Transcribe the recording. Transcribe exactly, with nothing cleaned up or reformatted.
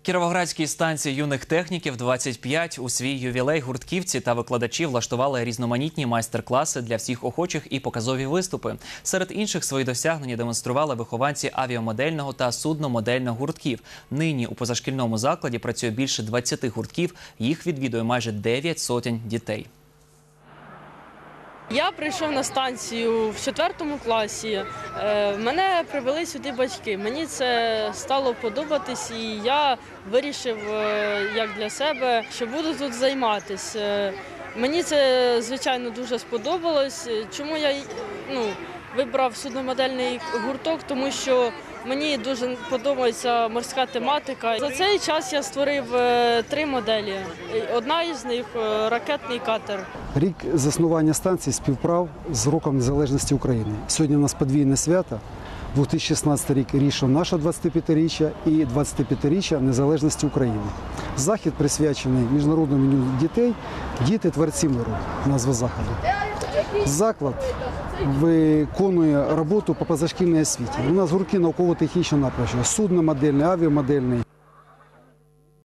Кіровоградській станції юних техніків двадцять п'ять. У свій ювілей гуртківці та викладачі влаштували різноманітні майстер-класи для всіх охочих і показові виступи. Серед інших свої досягнення демонстрували вихованці авіамодельного та судномодельного гуртків. Нині у позашкільному закладі працює більше двадцяти гуртків, їх відвідує майже дев'ять сотень дітей. Я прийшов на станцію в четвертому класі. Мене привели сюди батьки. Мені це стало подобатись, і я вирішив, як для себе, що буду тут займатися. Мені це, звичайно, дуже сподобалось. Чому я ну, вибрав судномодельний гурток? Тому що мені дуже подобається морська тематика. За цей час я створив три моделі. Одна із них – ракетний катер. Рік заснування станції співпав з Роком Незалежності України. Сьогодні у нас подвійне свято. дві тисячі шістнадцятий рік рішив наше двадцятип'ятиріччя і двадцятип'ятиріччя Незалежності України. Захід присвячений Міжнародному дню дітей «Діти – творці миру» – назва заходу. Заклад виконує роботу по позашкільній освіті. У нас гуртки науково-технічного напрямку – судномодельний, авіамодельний.